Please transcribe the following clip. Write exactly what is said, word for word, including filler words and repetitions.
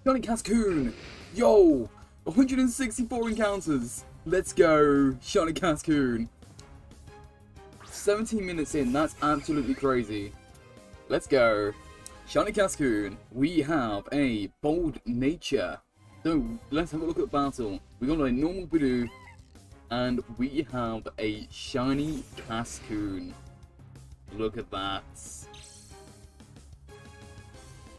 Shiny Cascoon! Yo! one hundred sixty-four encounters! Let's go! Shiny Cascoon! seventeen minutes in, that's absolutely crazy. Let's go! Shiny Cascoon, we have a bold nature. So, let's have a look at the battle. We got a normal Bidoo, and we have a Shiny Cascoon. Look at that.